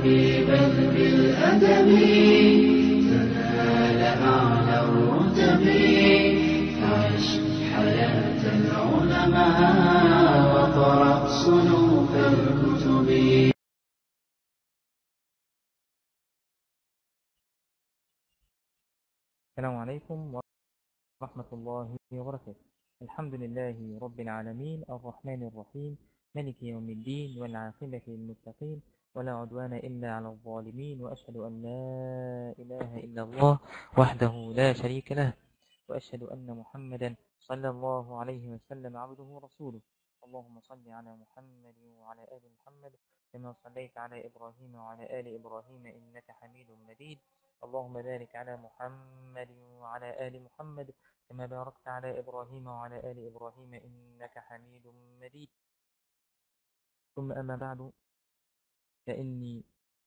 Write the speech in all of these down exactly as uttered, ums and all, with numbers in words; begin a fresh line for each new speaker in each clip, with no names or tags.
بل بالأدب تنال أعلى الرتب. عش حياة العلماء وقرأ صنوف الكتب.
السلام عليكم ورحمة الله وبركاته. الحمد لله رب العالمين الرحمن الرحيم ملك يوم الدين والعاقبة للمتقين ولا عدوان إلا على الظالمين، وأشهد أن لا إله إلا الله وحده لا شريك له، وأشهد أن محمدا صلى الله عليه وسلم عبده ورسوله. اللهم صل على محمد وعلى آل محمد كما صليت على إبراهيم وعلى آل إبراهيم إنك حميد مجيد. اللهم بارك على محمد وعلى آل محمد كما باركت على إبراهيم وعلى آل إبراهيم إنك حميد مجيد. ثم أما بعد فإني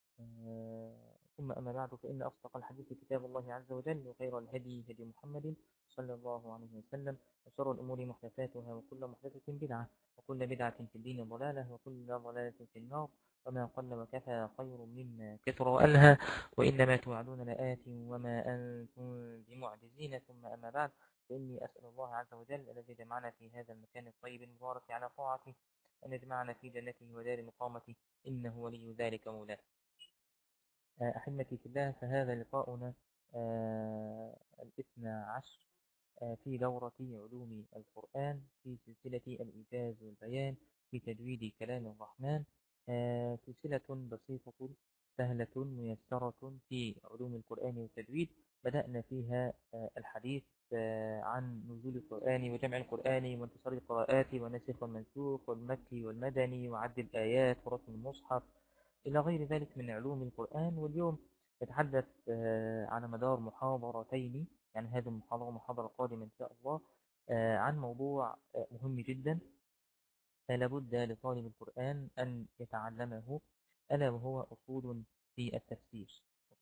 آه، ثم أما بعد فإن أصدق الحديث كتاب الله عز وجل، وخير الهدي هدي محمد صلى الله عليه وسلم، وشر الأمور محدثاتها، وكل محدثة بدعة، وكل بدعة في الدين ضلالة، وكل ضلالة في النار. وما قل وكفى خير مما كثر وألهى، وإنما توعدون لآت وما أنتم بمعجزين. ثم أما بعد فإني أسأل الله عز وجل الذي جمعنا في هذا المكان الطيب المبارك على طاعته أن يجمعنا في جنته ودار مقامته، إنه ولي ذلك مولاه. أحبتي في الله، فهذا لقاؤنا آه الاثنى عشر آه في دورة علوم القرآن في سلسلة الإيجاز والبيان في تجويد كلام الرحمن. آه سلسلة بسيطة سهلة ميسرة في علوم القرآن والتجويد. بدأنا فيها آه الحديث آه عن نزول القرآن وجمع القرآن وانتصار القراءات والنسخ والمنسوخ والمكي والمدني وعد الآيات ورسم المصحف إلى غير ذلك من علوم القرآن. واليوم نتحدث على مدار محاضرتين، يعني هذه المحاضرة محاضرة قادمة إن شاء الله، عن موضوع مهم جدا لابد لطالب القرآن أن يتعلمه، ألا وهو أصول في التفسير.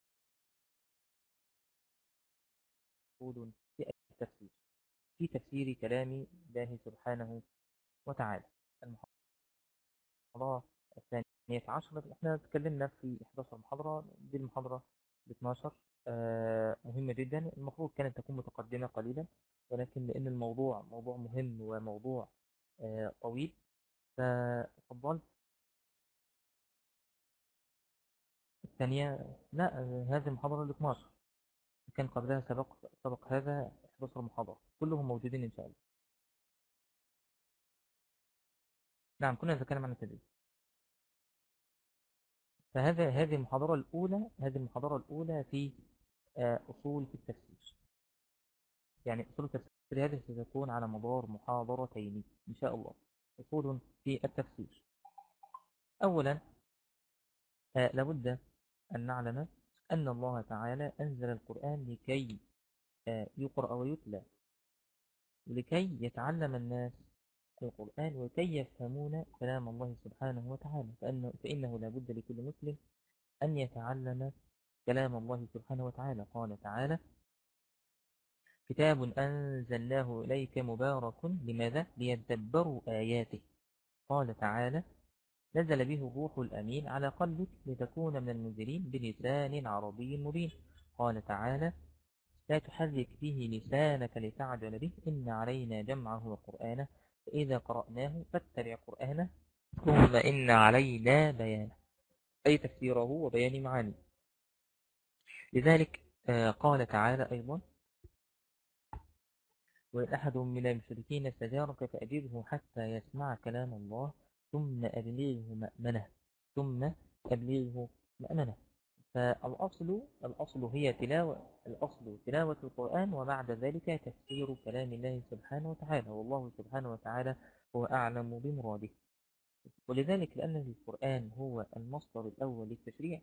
أصول في التفسير في تفسير كلام الله سبحانه وتعالى. المحاضرة الثانية عشرة، احنا تكلمنا في إحدى عشرة محاضرة، دي المحاضرة اثنا عشر. آه مهمة جدا، المفروض كانت تكون متقدمة قليلا، ولكن لأن الموضوع موضوع مهم وموضوع آه طويل ففضلت الثانية. لا، آه هذه المحاضرة ال اثنا عشر، كان قبلها سبق سبق هذا إحدى عشرة محاضرة، كلهم موجودين إن شاء الله. نعم، كنا نتكلم عن التدريب. فهذا هذه المحاضرة الأولى هذه المحاضرة الأولى في آه أصول في التفسير. يعني أصول التفسير هذه ستكون على مدار محاضرتين إن شاء الله. أصول في التفسير. أولا آه لابد أن نعلم أن الله تعالى أنزل القرآن لكي آه يقرأ ويتلى، ولكي يتعلم الناس القرآن وكي يفهمون كلام الله سبحانه وتعالى. فإنه, فإنه لابد لكل مسلم أن يتعلم كلام الله سبحانه وتعالى. قال تعالى: كتاب أنزلناه إليك مبارك لماذا؟ ليتدبروا آياته. قال تعالى: نزل به الروح الأمين على قلبك لتكون من المنذرين بلسان عربي مبين. قال تعالى: لا تحرك به لسانك لتعجل به إن علينا جمعه وقرآنه فإذا قرأناه فاتبع قرآنه ثم إن علينا بيانه، أي تفسيره وبيان معانيه. لذلك قال تعالى أيضا: وإن أحد من المشركين استجارك فأجره حتى يسمع كلام الله ثم أبلغه مأمنه ثم أبلغه مأمنه. فالأصل الأصل هي تلاوة الأصل تلاوة القرآن، وبعد ذلك تفسير كلام الله سبحانه وتعالى، والله سبحانه وتعالى هو أعلم بمراده. ولذلك لأن القرآن هو المصدر الأول للتشريع،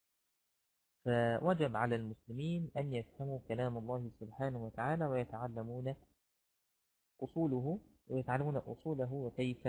فوجب على المسلمين أن يفهموا كلام الله سبحانه وتعالى ويتعلمون أصوله ويتعلمون أصوله وكيف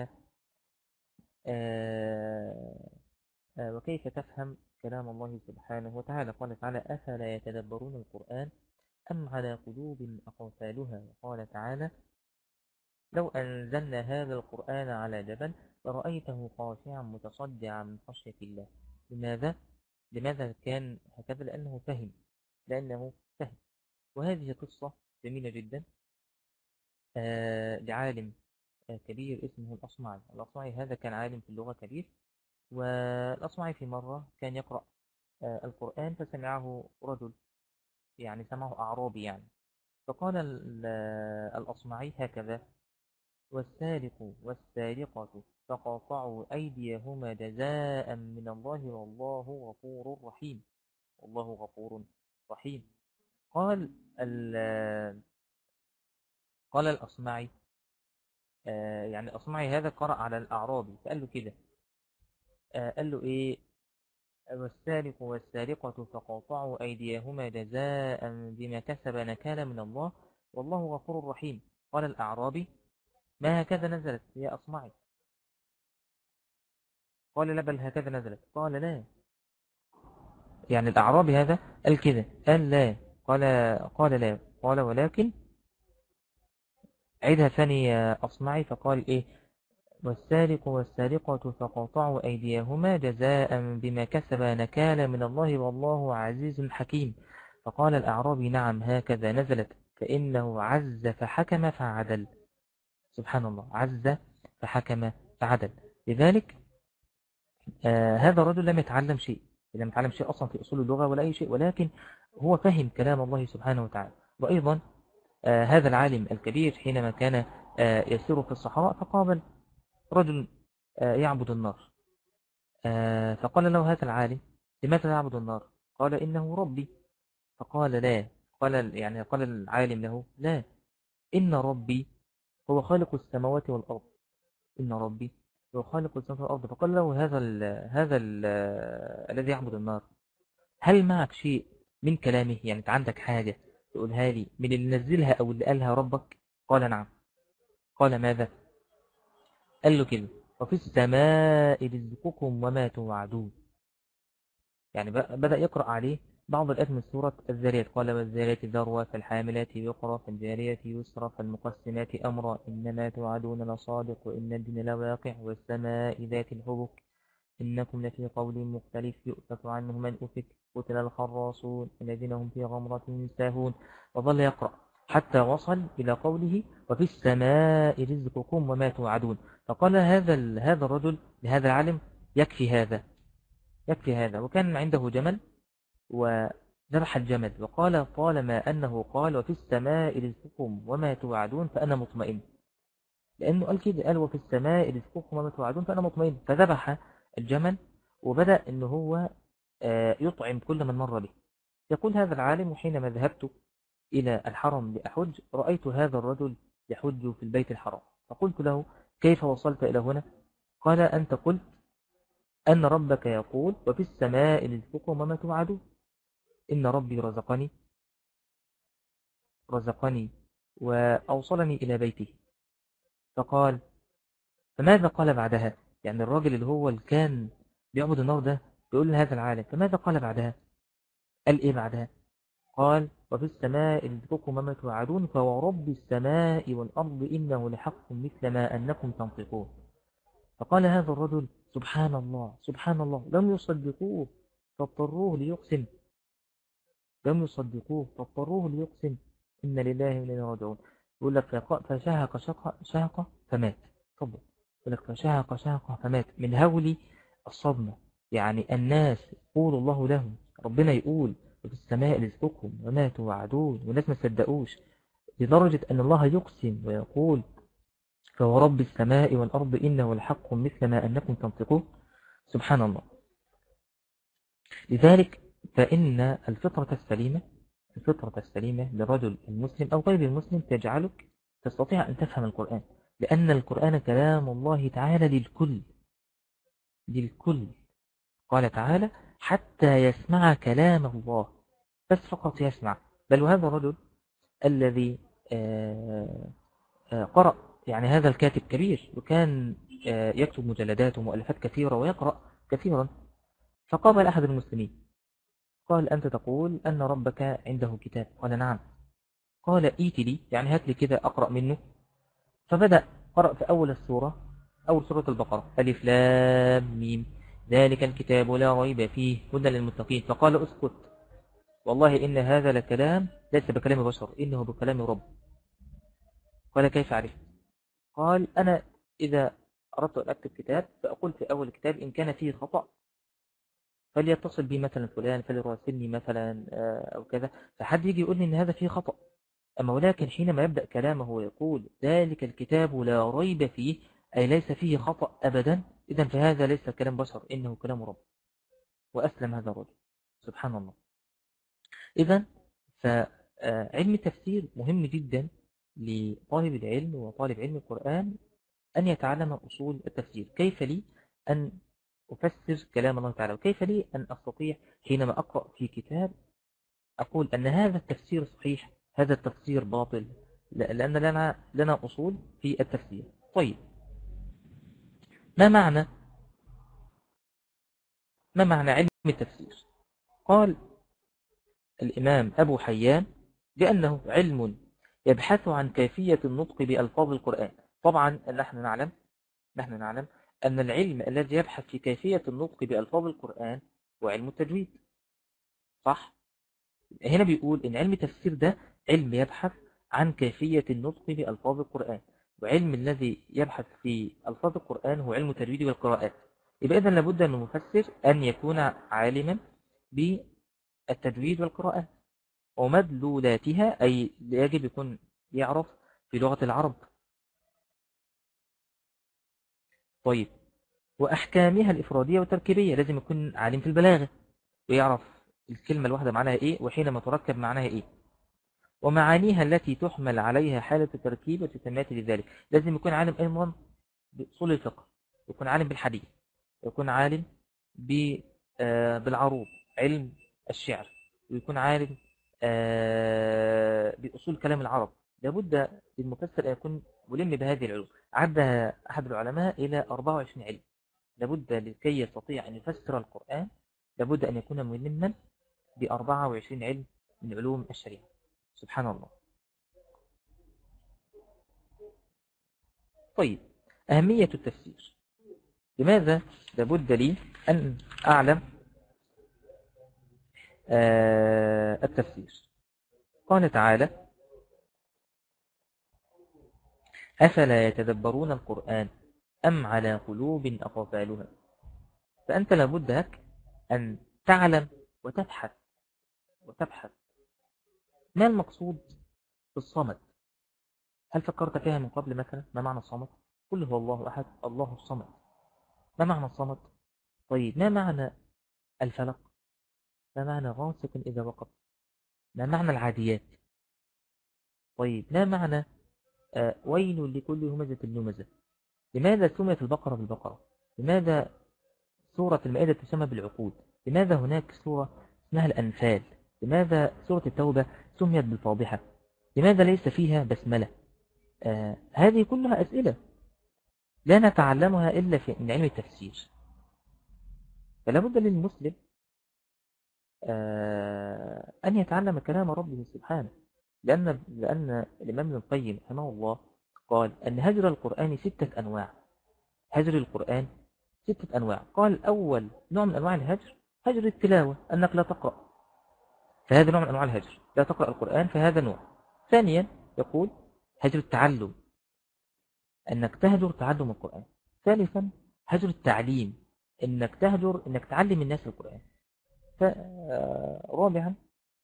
آه آه وكيف تفهم كلام الله سبحانه وتعالى. قال تعالى: أفلا يتدبرون القرآن أم على قلوب أقفالها. وقال تعالى: لو أنزلنا هذا القرآن على جبل لرأيته خاشعا متصدعا من خشية الله. لماذا؟ لماذا كان هكذا؟ لأنه فهم لأنه فهم وهذه قصة جميلة جدا آه لعالم آه كبير اسمه الأصمعي. الأصمعي هذا كان عالم في اللغة كبير، والأصمعي في مرة كان يقرأ آه القرآن فسمعه رجل، يعني سمعه أعرابي يعني، فقال الأصمعي هكذا: والسارق والسارقة فقاطعوا أيديهما جزاء من الله والله غفور رحيم. والله غفور رحيم. قال قال الأصمعي آه يعني الأصمعي هذا قرأ على الأعرابي فقال له كده، آه قال له إيه: والسارق والسارقة فقاطعوا أيديهما جزاء بما كسب نكالا من الله والله غفور رحيم. قال الأعرابي: ما هكذا نزلت يا أصمعي؟ قال لا، بل هكذا نزلت. قال لا، يعني الأعرابي هذا قال كده، قال لا. قال قال لا. قال ولكن عيدها ثاني يا أصمعي. فقال إيه: والسارق والسارقة فقاطعوا أيديهما جزاء بما كسب نكالا من الله والله عزيز حكيم. فقال الأعرابي: نعم هكذا نزلت، فإنه عز فحكم فعدل. سبحان الله، عز فحكم فعدل. لذلك آه هذا الرجل لم يتعلم شيء، لم يتعلم شيء أصلا في أصول اللغة ولا أي شيء، ولكن هو فهم كلام الله سبحانه وتعالى. وأيضا آه هذا العالم الكبير حينما كان آه يسير في الصحراء فقابل رجل آه يعبد النار، آه فقال له هذا العالم: لماذا تعبد النار؟ قال: إنه ربي. فقال: لا. قال يعني قال العالم له: لا، إن ربي هو خالق السماوات والأرض. إن ربي هو خالق السماوات والأرض. فقال له هذا ال هذا ال الذي يعبد النار: هل معك شيء من كلامه؟ يعني أنت عندك حاجة تقولها لي من اللي نزلها أو اللي قالها ربك؟ قال: نعم. قال: ماذا؟ قال له كده: وفي السماء رزقكم وما توعدون. يعني بدأ يقرأ عليه بعض الآيات من سورة الذاريات. قال: والذاريات ذروا فالحاملات وقرا فالجاريات يسرا فالمقسمات أمرا إنما توعدون لصادق وإن الدين لواقع والسماء ذات الحبك إنكم لفي قول مختلف يؤفك عنه من أفك قتل الخراصون الذين هم في غمرة ساهون. وظل يقرأ حتى وصل إلى قوله: وفي السماء رزقكم وما توعدون. فقال هذا هذا الرجل لهذا العالم: يكفي هذا، يكفي هذا. وكان عنده جمل وذبح الجمل وقال: طالما أنه قال وفي السماء رزقكم وما توعدون فأنا مطمئن. لأنه قال كده، قال وفي السماء رزقكم وما توعدون فأنا مطمئن. فذبح الجمل وبدأ أنه هو يطعم كل من مر به. يقول هذا العالم: وحينما ذهبت إلى الحرم لأحج رأيت هذا الرجل يحج في البيت الحرام، فقلت له: كيف وصلت إلى هنا؟ قال: أنت قلت أن ربك يقول وفي السماء رزقكم وما توعدون. إن ربي رزقني رزقني وأوصلني إلى بيته. فقال: فماذا قال بعدها؟ يعني الراجل اللي هو اللي كان بيعبد النار ده بيقول لهذا العالم: فماذا قال بعدها؟ قال إيه بعدها؟ قال: وفي السماء رزقكم وما توعدون فورب السماء والأرض إنه لحق مثل ما أنكم تنطقون. فقال هذا الرجل: سبحان الله سبحان الله. لم يصدقوه فاضطروه ليقسم لم يصدقوه فاضطروه ليقسم إن لله وإنا إليه راجعون. يقول لك: فشهق شهق شهق فمات. تفضل. يقول لك: فشهق شهق فمات من هول الصدمة. يعني الناس يقول الله لهم، ربنا يقول وفي السماء رزقكم وما توعدون، والناس ما صدقوش، لدرجة أن الله يقسم ويقول فورب السماء والأرض إنه الحق مثل ما أنكم تنطقون. سبحان الله. لذلك فإن الفطرة السليمة الفطرة السليمة للرجل المسلم أو غير المسلم تجعلك تستطيع أن تفهم القرآن، لأن القرآن كلام الله تعالى للكل للكل. قال تعالى: حتى يسمع كلام الله، بس فقط يسمع. بل وهذا الرجل الذي قرأ، يعني هذا الكاتب كبير وكان يكتب مجلدات ومؤلفات كثيرة ويقرأ كثيرا، فقابل أحد المسلمين قال: أنت تقول أن ربك عنده كتاب؟ قال: نعم. قال: إيت لي، يعني هات لي كده أقرأ منه. فبدأ قرأ في أول السورة أول سورة البقرة: ألف لام ميم ذلك الكتاب لا ريب فيه هدى للمتقين، فقال اسكت والله إن هذا لكلام ليس بكلام بشر إنه بكلام رب. قال كيف عرفت؟ قال أنا إذا أردت أن أكتب كتاب فأقول في أول كتاب إن كان فيه خطأ فليتصل بي مثلا فلان فليراسلني مثلا أو كذا، فحد يجي يقول لي إن هذا فيه خطأ. أما ولكن حينما يبدأ كلامه ويقول ذلك الكتاب لا ريب فيه أي ليس فيه خطأ أبدا، إذن فهذا ليس كلام بشر إنه كلام رب. وأسلم هذا الرجل سبحان الله. إذن فعلم التفسير مهم جدا لطالب العلم وطالب علم القرآن أن يتعلم أصول التفسير. كيف لي أن أفسر كلام الله تعالى، وكيف لي أن أستطيع حينما أقرأ في كتاب أقول أن هذا التفسير صحيح هذا التفسير باطل، لأن لنا, لنا أصول في التفسير. طيب ما معنى ما معنى علم التفسير؟ قال الإمام أبو حيان بأنه علم يبحث عن كيفية النطق بألفاظ القرآن. طبعا نحن نعلم نحن نعلم أن العلم الذي يبحث في كيفية النطق بألفاظ القرآن هو علم التجويد، صح؟ هنا بيقول إن علم التفسير ده علم يبحث عن كيفية النطق بألفاظ القرآن، وعلم الذي يبحث في ألفاظ القرآن هو علم التجويد والقراءات. يبقى إذن لابد أن المفسر أن يكون عالما بالتجويد والقراءات ومدلولاتها، أي يجب يكون يعرف في لغة العرب. طيب وأحكامها الإفرادية والتركيبية، لازم يكون عالم في البلاغة ويعرف الكلمة الواحدة معناها إيه وحينما تركب معناها إيه، ومعانيها التي تحمل عليها حالة التركيب وتتمات لذلك. لازم يكون عالم أيضا بأصول الفقه، يكون عالم بالحديث، يكون عالم بالعروض علم الشعر، ويكون عالم بأصول كلام العرب. لابد للمفسر أن يكون ملم بهذه العلوم. عدها أحد العلماء إلى أربعة وعشرين علم. لابد لكي يستطيع أن يفسر القرآن لابد أن يكون ملما ب أربعة وعشرين علم من علوم الشريعة. سبحان الله. طيب أهمية التفسير. لماذا لابد لي أن أعلم آه التفسير؟ قال تعالى أفلا يتدبرون القرآن أم على قلوب أقفالها. فأنت لابد لك أن تعلم وتبحث وتبحث ما المقصود بالصمد. هل فكرت فيها من قبل مثلا؟ ما معنى الصمد؟ قل هو الله أحد الله الصمد. ما معنى الصمد؟ طيب ما معنى الفلق؟ ما معنى غاسق إذا وقب؟ ما معنى العاديات؟ طيب ما معنى آه ويل لكل همزة لمزة؟ لماذا سميت البقرة بالبقرة؟ لماذا سورة المائدة تسمى بالعقود؟ لماذا هناك سورة اسمها الأنفال؟ لماذا سورة التوبة سميت بالفاضحة؟ لماذا ليس فيها بسملة؟ آه هذه كلها أسئلة لا نتعلمها إلا في علم التفسير. فلا بد للمسلم آه أن يتعلم كلام ربه سبحانه، لأن, لأن الإمام ابن القيم رحمه الله قال أن هجر القرآن ستة أنواع. هجر القرآن ستة أنواع. قال أول نوع من أنواع الهجر هجر التلاوة، أنك لا تقرأ، فهذا نوع من أنواع الهجر، لا تقرأ القرآن، فهذا نوع. ثانيا يقول هجر التعلم، أنك تهجر تعلم القرآن. ثالثا هجر التعليم، أنك تهجر أنك تعلم الناس القرآن. رابعا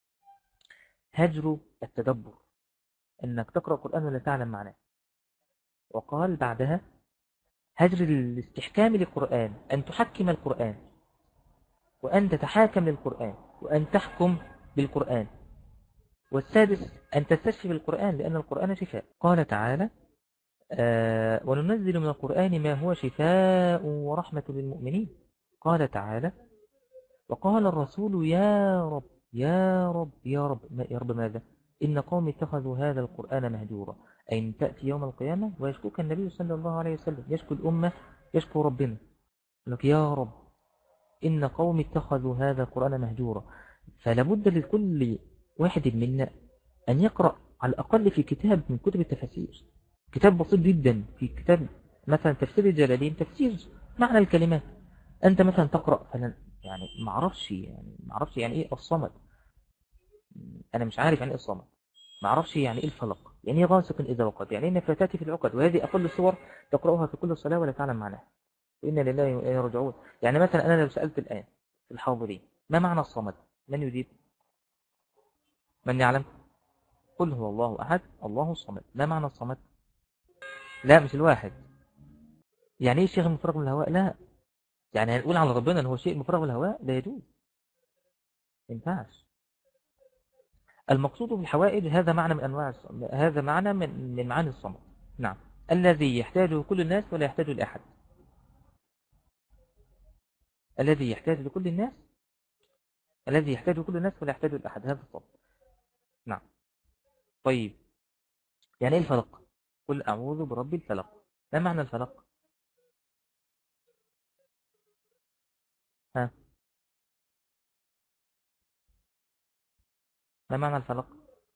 هجر التدبر، أنك تقرأ القرآن ولا تعلم معناه. وقال بعدها هجر الاستحكام للقرآن، أن تحكم القرآن وأن تتحاكم للقرآن وأن تحكم بالقرآن. والسادس أن تستشفي بالقرآن لأن القرآن شفاء. قال تعالى آه وننزل من القرآن ما هو شفاء ورحمة للمؤمنين. قال تعالى وقال الرسول يا رب يا رب يا رب يا رب ماذا؟ إن قوم اتخذوا هذا القرآن مهجورا، أي أن تأتي يوم القيامة ويشكوك النبي صلى الله عليه وسلم، يشكو الأمة يشكو ربنا، لك يا رب إن قوم اتخذوا هذا القرآن مهجورا. فلابد لكل واحد منا أن يقرأ على الأقل في كتاب من كتب التفاسير، كتاب بسيط جدا، في كتاب مثلا تفسير الجلالين تفسير معنى الكلمات، أنت مثلا تقرأ فلن يعني ما اعرفش يعني ما اعرفش يعني إيه الصمد. أنا مش عارف يعني إيه الصمد. ما اعرفش يعني إيه الفلق، يعني إيه غاسق إذا وقد، يعني إيه نفاتات في العقد، وهذه أقل الصور تقرأها في كل صلاة ولا تعلم معناها. وإنا لله وإنا إليه راجعون. يعني مثلا أنا لو سألت الآن في الحاضرين ما معنى الصمد، من يجيب؟ من يعلم؟ قل هو الله أحد الله الصمد. ما معنى الصمد؟ لا مش الواحد. يعني إيه الشيء المفرغ من الهواء؟ لا. يعني هنقول على ربنا أن هو شيء مفرغ من الهواء؟ لا يجوز، ما ينفعش. المقصود بالحوائج هذا معنى من أنواع الصمد. هذا معنى من من معاني الصمد. نعم. الذي يحتاجه كل الناس ولا يحتاج لأحد. الذي يحتاج لكل الناس الذي يحتاج كل الناس ولا يحتاج لأحد، هذا الصمد. نعم. طيب يعني إيه الفلق؟ قل أعوذ برب الفلق. ما معنى الفلق؟ ها، ما معنى الفلق؟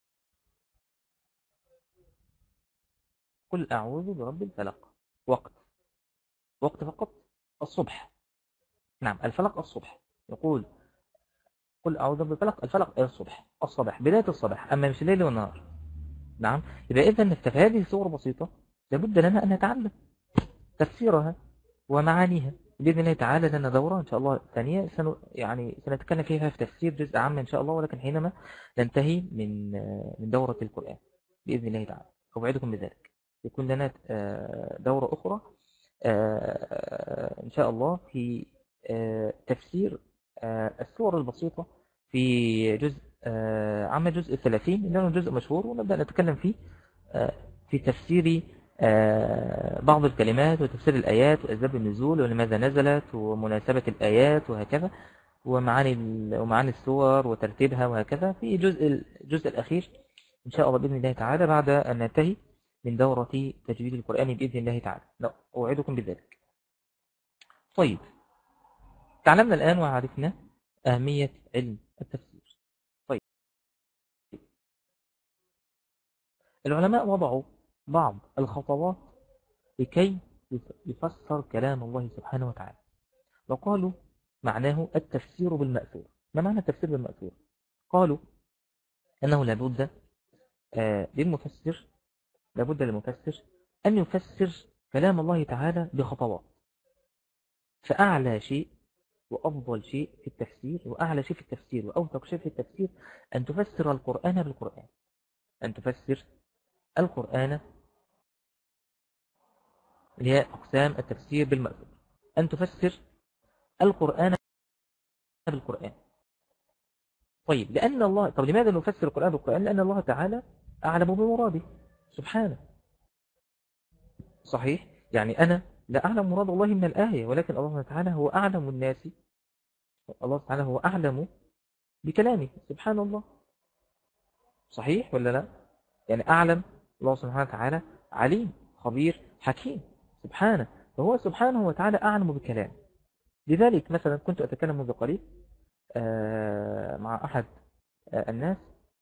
قل أعوذ برب الفلق. وقت وقت فقط. الصبح. نعم الفلق الصبح. يقول قل أعوذ برب الفلق. الفلق الصبح، الصباح، بداية الصباح، أما مش الليل والنهار. نعم. يبقى إذن في هذه صور بسيطة لابد لنا أن نتعلم تفسيرها ومعانيها. بإذن الله تعالى لنا دورة إن شاء الله ثانية سن يعني سنتكلم فيها في تفسير جزء عام إن شاء الله، ولكن حينما ننتهي من من دورة القرآن بإذن الله تعالى. أوعدكم بذلك يكون لنا دورة أخرى إن شاء الله في تفسير السور البسيطة في جزء عام جزء الثلاثين، لأنه جزء مشهور ونبدأ نتكلم فيه في تفسير بعض الكلمات وتفسير الآيات وأسباب النزول ولماذا نزلت ومناسبة الآيات وهكذا، ومعاني ومعاني السور وترتيبها وهكذا في جزء الجزء الأخير إن شاء الله بإذن الله تعالى بعد أن ننتهي من دورة تجويد القرآن بإذن الله تعالى. لا أوعدكم بذلك. طيب تعلمنا الآن وعرفنا أهمية علم التفسير. طيب العلماء وضعوا بعض الخطوات لكي يفسر كلام الله سبحانه وتعالى، وقالوا معناه التفسير بالمأثور. ما معنى التفسير بالمأثور؟ قالوا أنه لابد للمفسر لابد للمفسر أن يفسر كلام الله تعالى بخطوات. فأعلى شيء وأفضل شيء في التفسير وأعلى شيء في التفسير وأوثق شيء في التفسير أن تفسر القرآن بالقرآن. أن تفسر القرآن اللي هي أقسام التفسير بالمأثور. أن تفسر القرآن بالقرآن. طيب لأن الله طب لماذا نفسر القرآن بالقرآن؟ لأن الله تعالى أعلم بمراده سبحانه. صحيح؟ يعني أنا لا أعلم مراد الله من الآية، ولكن الله تعالى هو أعلم الناس. الله تعالى هو أعلم بكلامه سبحان الله. صحيح ولا لا؟ يعني أعلم الله سبحانه وتعالى عليم خبير حكيم سبحانه، فهو سبحانه وتعالى أعلم بكلامه. لذلك مثلا كنت أتكلم منذ قليل مع أحد الناس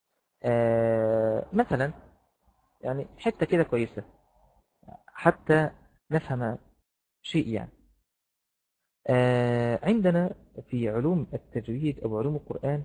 مثلا يعني حتة كده كويسة حتى نفهم شيء. يعني عندنا في علوم التجويد أو علوم القرآن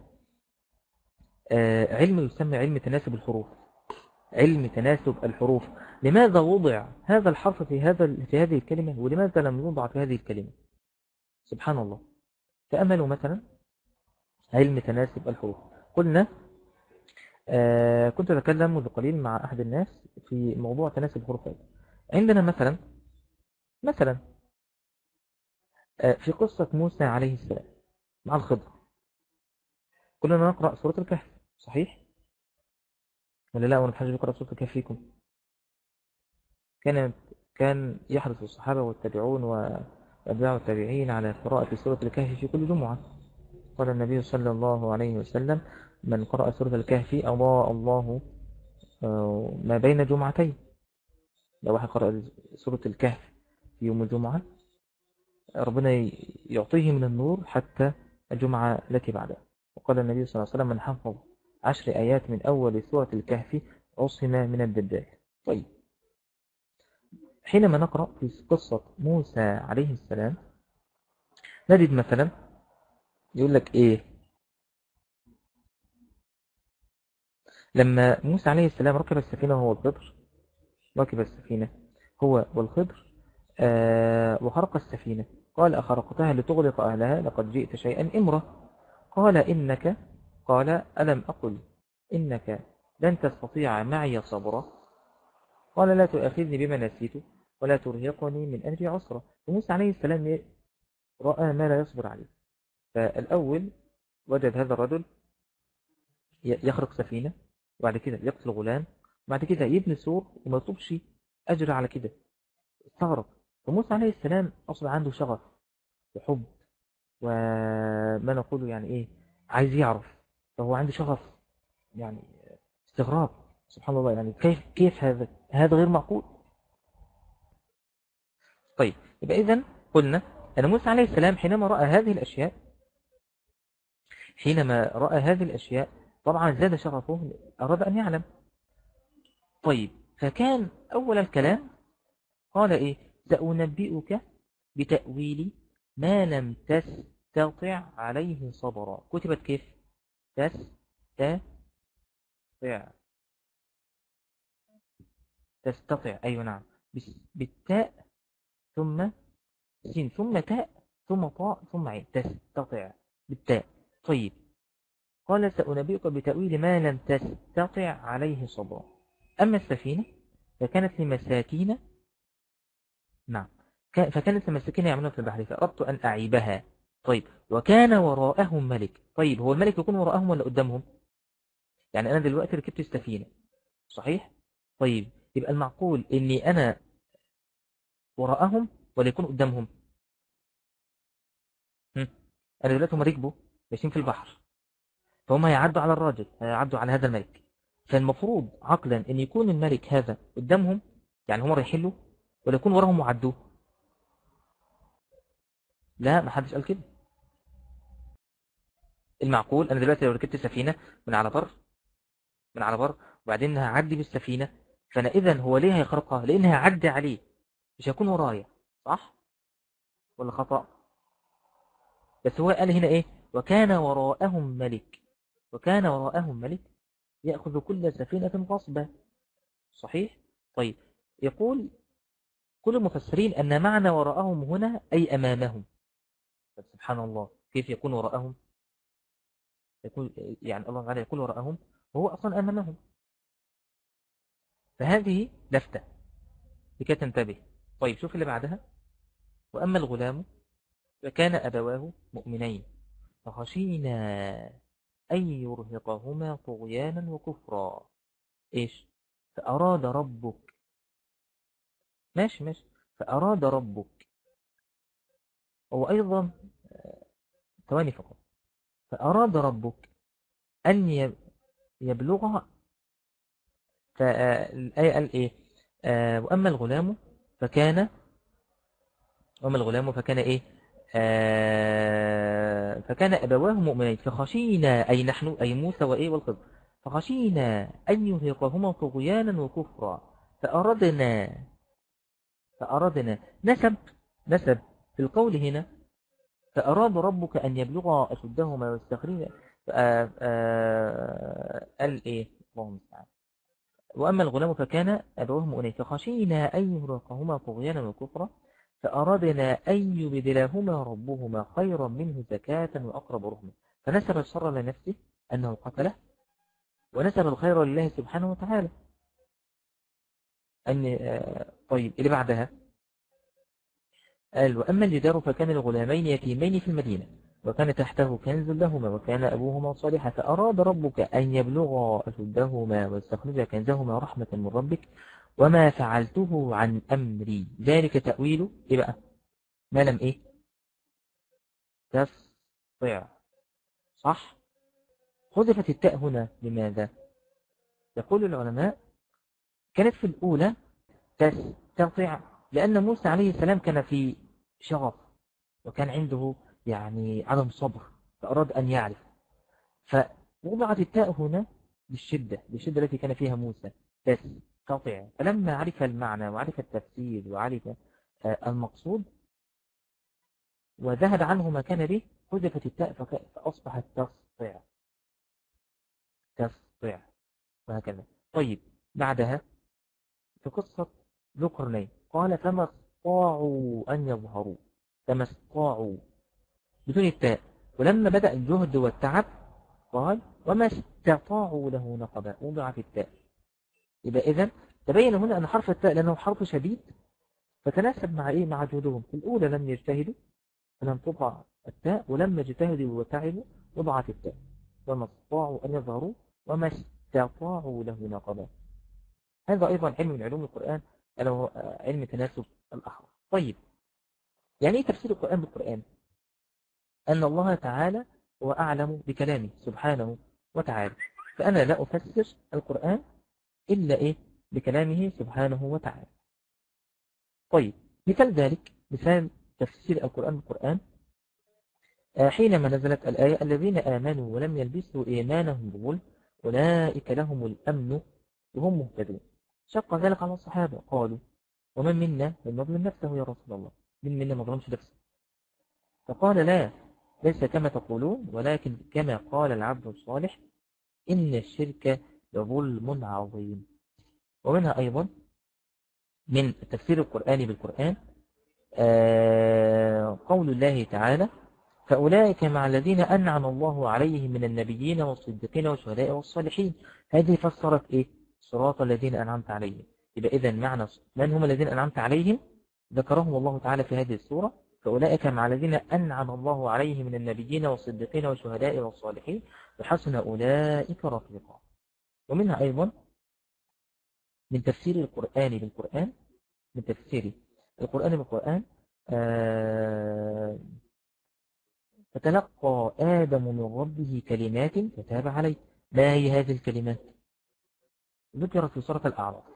علم يسمى علم تناسب الحروف. علم تناسب الحروف. لماذا وضع هذا الحرف في هذا في هذه الكلمة ولماذا لم يوضع في هذه الكلمة؟ سبحان الله. تأملوا مثلا علم تناسب الحروف. قلنا آه كنت أتكلم منذ قليل مع أحد الناس في موضوع تناسب الحروف. عندنا مثلا مثلا آه في قصة موسى عليه السلام مع الخضر كلنا نقرأ سورة الكهف صحيح؟ ولا لا؟ ونحن نقرأ سورة الكهف فيكم. كان كان يحرص الصحابة والتابعون وأتباع التابعين على قراءة سورة الكهف في كل جمعة. قال النبي صلى الله عليه وسلم من قرأ سورة الكهف أضاء الله ما بين جمعتين. لو واحد قرأ سورة الكهف في يوم الجمعة ربنا يعطيه من النور حتى الجمعة التي بعدها. وقال النبي صلى الله عليه وسلم من حفظ عشر آيات من أول سورة الكهف عصم من الدجال. طيب حينما نقرأ في قصة موسى عليه السلام نجد مثلا يقول لك إيه، لما موسى عليه السلام ركب السفينة هو والخضر، ركب السفينة هو والخضر آه وخرق السفينة، قال أخرقتها لتغرق أهلها لقد جئت شيئا إمرا. قال إنك قال ألم أقل إنك لن تستطيع معي صبرا. قال لا تؤاخذني بما نسيت ولا ترهقني من أمري عسرا. وموسى عليه السلام رأى ما لا يصبر عليه. فالأول وجد هذا الرجل يخرق سفينة، وبعد كده يقتل غلام، وبعد كده يبني سور وما يطلبش أجر على كده، استغرب. فموسى عليه السلام أصبح عنده شغف وحب وما نقوله يعني إيه، عايز يعرف، فهو عنده شغف يعني، استغراب. سبحان الله، يعني كيف كيف هذا هذا غير معقول. طيب يبقى إذن قلنا أن موسى عليه السلام حينما رأى هذه الأشياء حينما رأى هذه الأشياء طبعا زاد شغفه، أراد أن يعلم. طيب فكان أول الكلام قال إيه، سأنبئك بتأويل ما لم تستطع عليه صبرا. كتبت كيف؟ تستطع تستطع أيوة نعم، بالتاء ثم سين ثم تاء ثم طاء ثم عين، تستطع بالتاء. طيب قال سأنبئك بتأويل ما لم تستطع عليه صبرا. أما السفينة فكانت لمساكين، نعم فكانت لمساكين يعملون في البحر فأردت أن أعيبها. طيب وكان وراءهم ملك. طيب هو الملك يكون وراءهم ولا قدامهم؟ يعني أنا دلوقتي ركبت السفينة صحيح؟ طيب يبقى المعقول إني أنا وراءهم ولا يكون قدامهم؟ هم؟ أنا دلوقتي هم ركبوا ماشيين في البحر، فهم هيعدوا على الراجل، هيعدوا على هذا الملك، فالمفروض عقلا ان يكون الملك هذا قدامهم، يعني هم رايحين له، ولا يكون وراهم وعدوه؟ لا ما حدش قال كده. المعقول انا دلوقتي لو ركبت سفينه من على بر من على بر وبعدين هعدي بالسفينه، فانا اذا هو ليه هيخرقها؟ لان هيعدي عليه، مش هيكون ورايا، صح ولا خطأ؟ بس هو قال هنا ايه، وكان وراءهم ملك، وكان وراءهم ملك يأخذ كل سفينة غصبا، صحيح. طيب يقول كل المفسرين أن معنى وراءهم هنا أي أمامهم. سبحان الله، كيف يكون وراءهم؟ يكون يعني الله تعالى يكون وراءهم وهو أصلا أمامهم. فهذه لفتة لكي تنتبه. طيب شوف اللي بعدها، وأما الغلام فكان أبواه مؤمنين فخشينا أن يرهقهما طغيانا وكفرا. إيش؟ فأراد ربك، ماشي ماشي، فأراد ربك، هو أيضا ثواني فقط، فأراد ربك أن يبلغ، فالآية قال إيه، آه وأما الغلام فكان وأما الغلام فكان إيه، آه فكان أبواه مؤمنين فخشينا، أي نحن أي موسى وإيه والخضر، فخشينا أن يرهقهما طغيانا وكفرا. فأردنا فأردنا نسب نسب في القول هنا، فأراد ربك أن يبلغ أشدهما ويستخرجا، قال إيه اللهم المستعان، وأما الغلام فكان أبواه مؤمنين فخشينا أن يرهقهما طغيانا وكفرا فأردنا أن يبدلهما ربهما خيرا منه زكاة وأقرب رحمة. فنسب الشر لنفسه أنه قتله، ونسب الخير لله سبحانه وتعالى. أن طيب اللي بعدها قال وأما الجدار فكان الغلامين يتيمين في المدينة وكان تحته كنز لهما وكان أبوهما صالحا فأراد ربك أن يبلغا أشدهما ويستخرجا كنزهما رحمة من ربك وما فعلته عن أمري ذلك تأويله إيه بقى، ما لم إيه تستطع، صح. حذفت التاء هنا لماذا؟ يقول العلماء كانت في الأولى تستطيع لأن موسى عليه السلام كان في شغف وكان عنده يعني عدم صبر فأراد أن يعرف، فوضعت التاء هنا بالشدة بالشدة التي كان فيها موسى تستطيع. فلما عرف المعنى وعرف التفسير وعرف المقصود وذهب عنه ما كان به حذفت التاء فأصبحت تسطع تسطع وهكذا. طيب بعدها في قصة ذو القرنين قال فما استطاعوا أن يظهروا، فما استطاعوا بدون التاء، ولما بدأ الجهد والتعب قال وما استطاعوا له نقبا وضع في التاء. يبقى إذن تبين هنا أن حرف التاء لأنه حرف شديد فتناسب مع إيه؟ مع جهدهم. في الأولى لم يجتهدوا فلم تضع التاء، ولما اجتهدوا وتعبوا وضعت التاء. وما استطاعوا أن يظهروا وما استطاعوا له نقبا. هذا أيضا علم من علوم القرآن ألا هو علم تناسب الأحرف. طيب يعني إيه تفسير القرآن بالقرآن؟ أن الله تعالى هو أعلم بكلامه سبحانه وتعالى، فأنا لا أفسر القرآن إلا إيه؟ بكلامه سبحانه وتعالى. طيب مثال ذلك، مثال تفسير القرآن بالقرآن حينما نزلت الآية الذين آمنوا ولم يلبسوا إيمانهم بظلم أولئك لهم الأمن وهم مهتدون. شق ذلك على الصحابة قالوا ومن منا من يظلم نفسه يا رسول الله، من منا ما ظلمش نفسه؟ فقال لا، ليس كما تقولون ولكن كما قال العبد الصالح إن الشرك لظلم عظيم. ومنها أيضا من تفسير القرآن بالقرآن آه قول الله تعالى فأولئك مع الذين أنعم الله عليهم من النبيين والصديقين والشهداء والصالحين. هذه فسرت إيه؟ صراط الذين أنعمت عليهم. يبقى إذن معنى من هم الذين أنعمت عليهم ذكرهم الله تعالى في هذه السورة، فأولئك مع الذين أنعم الله عليهم من النبيين والصديقين والشهداء والصالحين وحسن أولئك رفيقا. ومنها أيضا من تفسير القرآن بالقرآن، من تفسير القرآن بالقرآن آه فتلقى آدم من ربه كلمات فتاب عليه. ما هي هذه الكلمات؟ ذكرت في سورة الأعراف.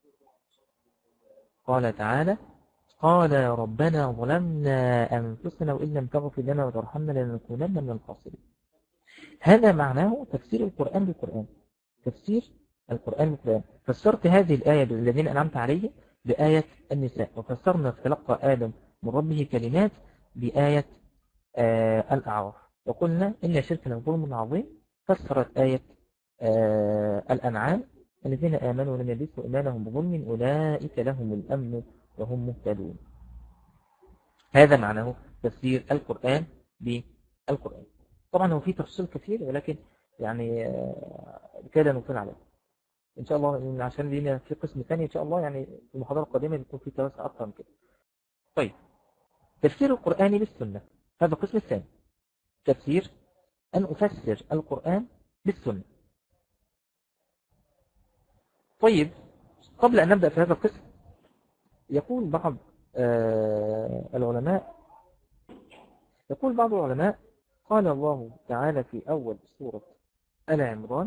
قال تعالى قال يا ربنا ظلمنا أنفسنا وإن لم تغفر لنا وترحمنا لنكونن من الخاسرين. هذا معناه تفسير القرآن بالقرآن، تفسير القرآن بالقرآن. فسرت هذه الآية بالذين أنعمت عليه بآية النساء، وفسرنا تلقى آدم من ربه كلمات بآية آه الأعراف. وقلنا إن الشرك لظلم عظيم، فسرت آية آه الأنعام الذين آمنوا ولم يلبسوا إيمانهم بظلم أولئك لهم الأمن وهم مهتدون. هذا معناه تفسير القرآن بالقرآن. طبعا هو في تفصيل كثير ولكن يعني كده نطلع عليه إن شاء الله، عشان لينا في قسم ثاني إن شاء الله، يعني في المحاضرة القادمة يكون في توسع أكثر من كده. طيب تفسير القرآن بالسنة، هذا القسم الثاني، تفسير أن أفسر القرآن بالسنة. طيب قبل أن نبدأ في هذا القسم يقول بعض آه العلماء يقول بعض العلماء قال الله تعالى في أول سورة آل عمران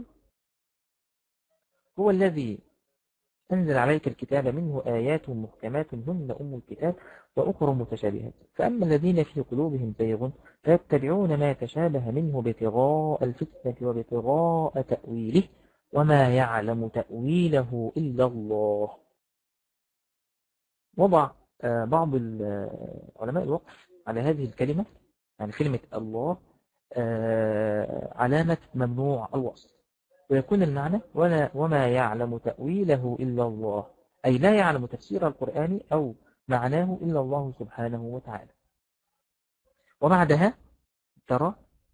هو الذي أنزل عليك الكتاب منه آيات محكمات هن أم الكتاب وأخرى متشابهات فأما الذين في قلوبهم زيغ فيتبعون ما تشابه منه ابتغاء الفتنة وابتغاء تأويله وما يعلم تأويله إلا الله. وضع بعض علماء الوقف على هذه الكلمة، يعني كلمة الله علامة ممنوع الوصف، ويكون المعنى ولا وما يعلم تأويله إلا الله، أي لا يعلم تفسير القرآن أو معناه إلا الله سبحانه وتعالى. وبعدها ترى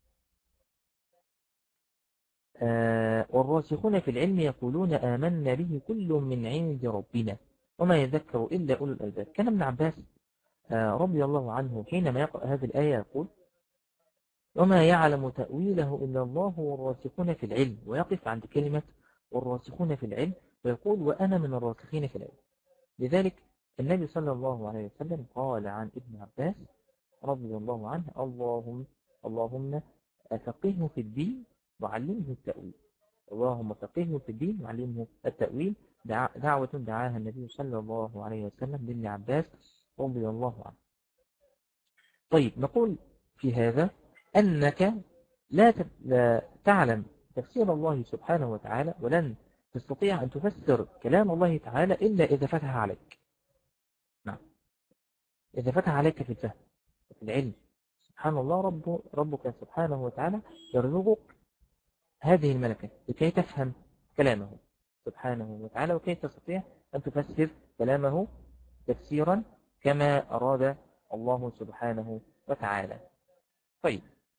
آه والراسخون في العلم يقولون آمنا به كل من عند ربنا وما يذكر إلا أولو الألباب. كان ابن عباس آه رضي الله عنه حينما يقرأ هذه الآية يقول وما يعلم تأويله إلا الله والراسخون في العلم، ويقف عند كلمة والراسخون في العلم ويقول وأنا من الراسخين في العلم. لذلك النبي صلى الله عليه وسلم قال عن ابن عباس رضي الله عنه اللهم اللهم فقهه في الدين وعلمه التأويل. اللهم فقهه في الدين وعلمه التأويل، دعوة دعاها النبي صلى الله عليه وسلم لابن عباس رضي الله عنه. طيب نقول في هذا أنك لا تعلم تفسير الله سبحانه وتعالى ولن تستطيع أن تفسر كلام الله تعالى إلا إذا فتح عليك. نعم، إذا فتح عليك في الفهم في العلم سبحان الله رب ربك سبحانه وتعالى يرزقك هذه الملكة لكي تفهم كلامه سبحانه وتعالى وكي تستطيع أن تفسر كلامه تفسيرا كما أراد الله سبحانه وتعالى. طيب،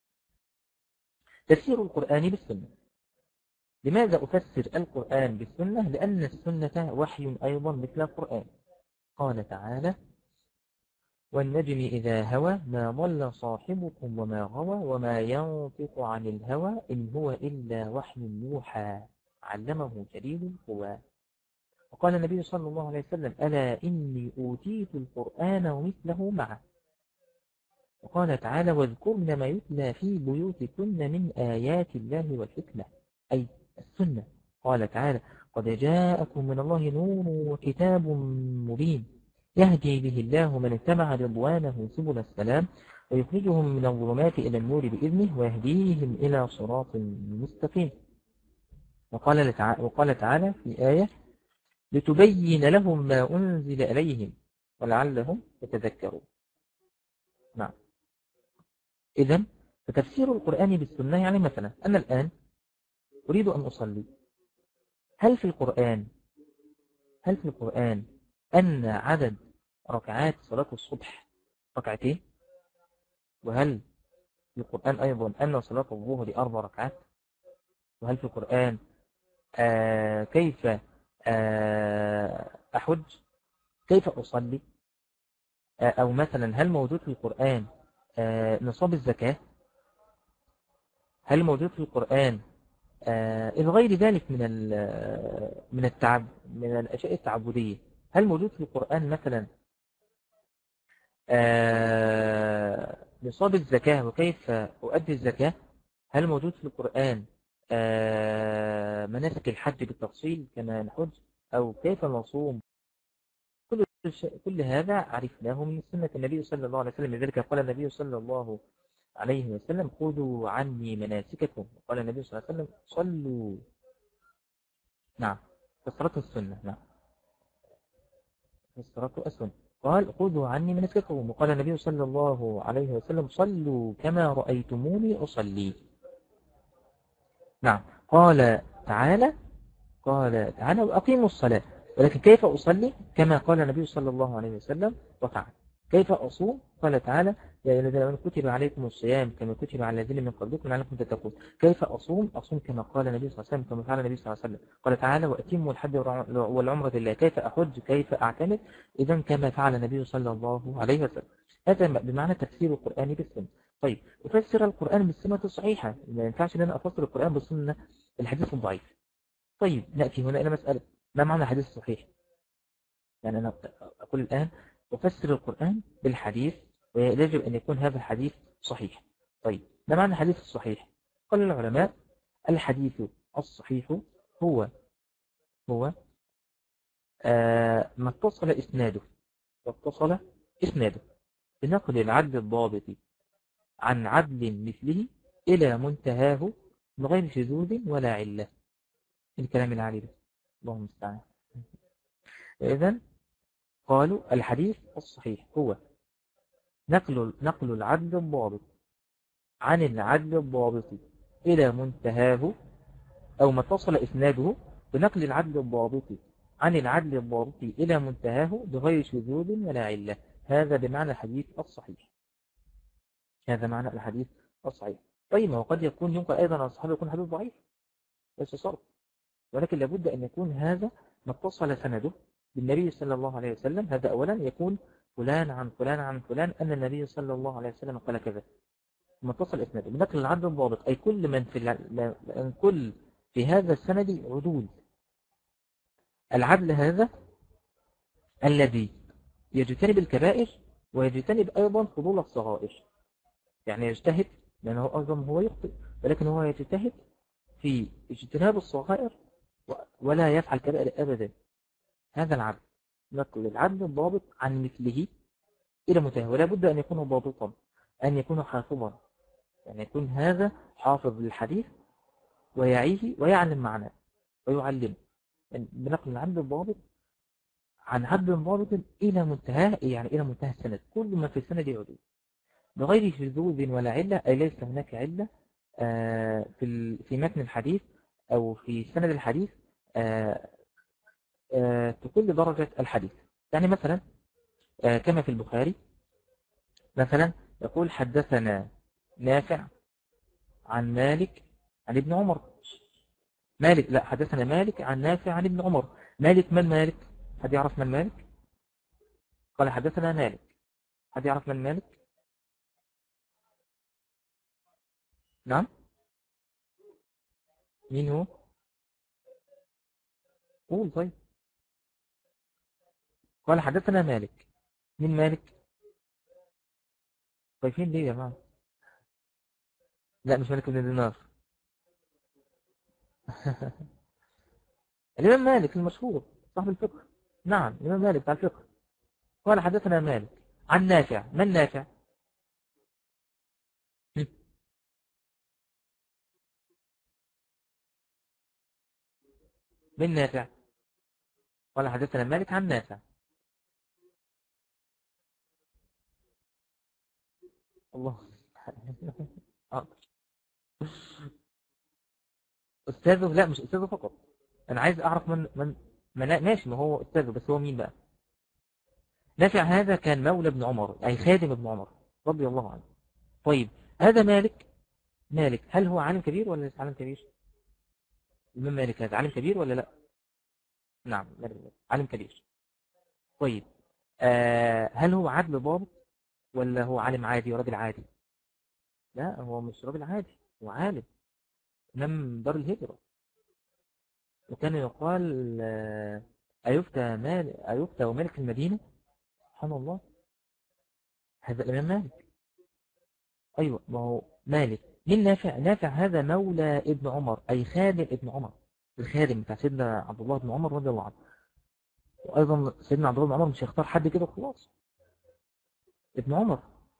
تفسير القرآن بالسنة. لماذا أفسر القرآن بالسنة؟ لأن السنة وحي أيضا مثل القرآن. قال تعالى: والنجم إذا هوى ما ضل صاحبكم وما غوى وما ينطق عن الهوى إن هو إلا وحي يوحى علمه شديد القوى. وقال النبي صلى الله عليه وسلم: ألا إني أوتيت القرآن ومثله معه. وقال تعالى: واذكرن ما يتلى في بيوتكن من آيات الله والحكمة، أي السنة. قال تعالى: قد جاءكم من الله نور وكتاب مبين يهدي به الله من اتبع رضوانه سبل السلام ويخرجهم من الظلمات إلى النور بإذنه ويهديهم إلى صراط مستقيم. وقال, وقال تعالى في آية: لتبين لهم ما أنزل إليهم ولعلهم يتذكرون. نعم. إذن فتفسير القرآن بالسنة يعني مثلا أنا الآن أريد أن أصلي، هل في القرآن هل في القرآن أن عدد ركعات صلاة الصبح ركعتين؟ وهل في القرآن أيضا أن صلاة الظهر أربع ركعات؟ وهل في القرآن آه كيف آه أحج؟ كيف أصلي؟ آه أو مثلا هل موجود في القرآن آه نصاب الزكاة؟ هل موجود في القرآن آه إلى غير ذلك من من التعب من الأشياء التعبدية؟ هل موجود في القرآن مثلا آه نصاب الزكاة وكيف أؤدي الزكاة؟ هل موجود في القرآن آه مناسك الحج بالتفصيل كما نحج أو كيف نصوم؟ كل شيء كل هذا عرفناه من سنة النبي صلى الله عليه وسلم. لذلك قال النبي صلى الله عليه وسلم: خذوا عني مناسككم. وقال النبي صلى الله عليه وسلم: صلوا. نعم، فسرته السنة. نعم، فسرته السنة. قال: خذوا عني مناسككم. وقال النبي صلى الله عليه وسلم: صلوا كما رأيتموني أصلي. نعم. قال تعالى قال تعالى: وأقيموا الصلاة. ولكن كيف أصلي؟ كما قال النبي صلى الله عليه وسلم وفعل. كيف أصوم؟ قال تعالى: يا أيها الذين آمنوا كتب عليكم الصيام كما كتب على الذين من قبلكم لعلكم تتقون. كيف أصوم؟ أصوم كما قال النبي صلى الله عليه وسلم كما فعل النبي صلى الله عليه وسلم. قال تعالى: وأتموا الحج والعمرة لله. كيف أحج؟ كيف أعتمد؟ إذا كما فعل النبي صلى الله عليه وسلم. هذا بمعنى تفسير القرآن بالسنة. طيب، أفسر القرآن بالسنة الصحيحة. ما ينفعش أن أنا أفسر القرآن بالسنة الحديث الضعيف. طيب، نأتي هنا إلى مسألة: ما معنى الحديث الصحيح؟ يعني أنا أقول الآن أفسر القرآن بالحديث ويجب أن يكون هذا الحديث صحيح. طيب، ما معنى الحديث الصحيح؟ قال العلماء: الحديث الصحيح هو هو آه ما اتصل إسناده واتصل إسناده بنقل العدل الضابط عن عدل مثله إلى منتهاه من غير شذوذ ولا علة. الكلام العالي ده اللهم المستعان. إذن قالوا الحديث الصحيح هو نقل نقل العدل الضابط عن العدل الضابط إلى منتهاه، أو ما اتصل إسناده بنقل العدل الضابط عن العدل الضابط إلى منتهاه بغير شذوذ ولا علة. هذا بمعنى الحديث الصحيح. هذا معنى الحديث الصحيح. طيب، وقد يكون ينقل أيضا عن الصحابة يكون حديث ضعيف، ليس شرط، ولكن لابد أن يكون هذا ما اتصل سنده بالنبي صلى الله عليه وسلم. هذا أولا يكون فلان عن فلان عن فلان أن النبي صلى الله عليه وسلم قال كذا، ما اتصل إسناده بنقل العدل الضابط، أي كل من في الع... كل في هذا السند عدول. العدل هذا الذي يجتنب الكبائر ويجتنب أيضا فضول الصغائر، يعني يجتهد، لأنه أيضا هو يخطئ، ولكن هو يجتهد في اجتناب الصغائر ولا يفعل كبائر أبدا. هذا العدل، نقل العدل الضابط عن مثله إلى منتهى. ولا بد أن يكون ضابطا، أن يكون حافظا، يعني يكون هذا حافظ للحديث ويعيه ويعلم معناه ويعلم، يعني بنقل العدل الضابط عن عدل ضابط إلى منتهى، يعني إلى منتهى السند، كل ما في السند يعود. بغير شذوذ ولا علة، أي ليس هناك علة آه، في في متن الحديث أو في سند الحديث آه، آه، تقل درجة الحديث. يعني مثلا آه، كما في البخاري مثلا يقول حدثنا نافع عن مالك عن ابن عمر. مالك لا حدثنا مالك عن نافع عن ابن عمر. مالك من مالك؟ حد يعرف من مالك؟ قال حدثنا مالك. حد يعرف من مالك؟ نعم، مين هو؟ قول طيب. قال حدثنا مالك. مين مالك؟ طيبين ليه يا جماعة؟ لا مش مالك بن دينار. الإمام مالك المشهور صاحب الفقه. نعم الإمام مالك بتاع الفقه. قال حدثنا مالك عن نافع. من نافع؟ هم. من نافع؟ قال حدثنا مالك عن نافع. الله. آه. أستاذه؟ لا مش أستاذه فقط، أنا عايز أعرف من من من ماشي، ما هو أستاذه بس هو مين بقى؟ نافع هذا كان مولى ابن عمر أي خادم ابن عمر رضي الله عنه. طيب هذا مالك. مالك هل هو عالم كبير ولا ليس عالم كبير؟ الإمام مالك هذا عالم كبير ولا لا؟ نعم مالك عالم كبير. طيب آه هل هو عدل ضابط ولا هو عالم عادي وراجل عادي؟ لا هو مش راجل عادي، هو عالم إمام دار الهجرة. وكان يقال آه، أيفتى مال أيفتى وملك المدينة. سبحان الله، هذا الإمام مالك. أيوة ما هو مالك. مين نافع؟ نافع هذا مولى ابن عمر أي خادم ابن عمر، الخادم بتاع سيدنا عبد الله بن عمر رضي الله عنه. وأيضا سيدنا عبد الله بن عمر مش هيختار حد كده خلاص، ابن عمر.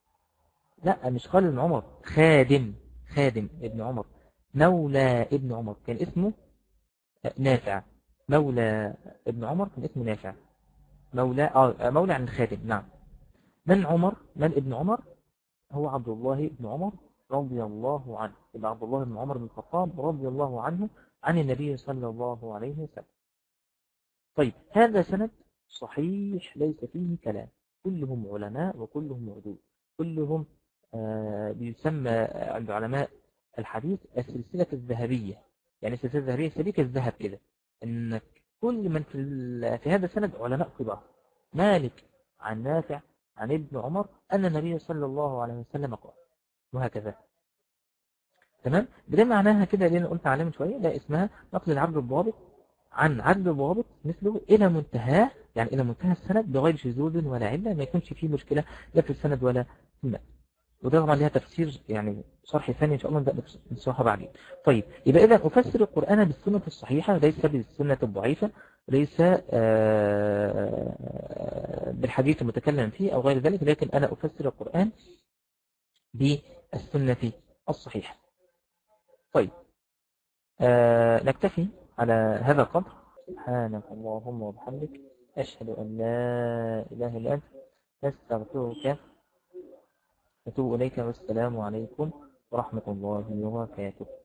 لا مش خالد بن عمر، خادم. خادم ابن عمر، مولى ابن عمر كان اسمه نافع. مولى ابن عمر كان اسمه نافع. مولى اه مولى عن الخادم. نعم. من عمر؟ من ابن عمر؟ هو عبد الله بن عمر رضي الله عنه. يبقى عبد الله بن عمر بن الخطاب رضي الله عنه عن النبي صلى الله عليه وسلم. طيب هذا سند صحيح ليس فيه كلام، كلهم علماء وكلهم عدول، كلهم آه بيسمى عند علماء الحديث السلسلة الذهبية. يعني السلسلة الذهبية سبيك الذهب كده، انك كل من في, في هذا السند علماء كبار. مالك عن نافع عن ابن عمر أن النبي صلى الله عليه وسلم قال، وهكذا. تمام. ده معناها كده اللي انا قلت عليه من شويه، ده اسمها نقل العبد الضابط عن عبد ضابط مثله إلى منتهاه، يعني إلى منتهى السند بغير شذوذ ولا علة، ما يكونش فيه مشكلة لا في السند ولا في المتن. وده طبعا لها تفسير يعني شرح ثاني إن شاء الله نبدأ نشرحها بعدين. طيب يبقى إذا أفسر القرآن بالسنة الصحيحة ليس بالسنة الضعيفة، ليس بالحديث المتكلم فيه أو غير ذلك، لكن أنا أفسر القرآن بالسنة الصحيحة. طيب آه نكتفي على هذا القدر. سبحانك اللهم وبحمدك أشهد أن لا إله إلا أنت أستغفرك وأتوب إليك، والسلام عليكم ورحمة الله وبركاته.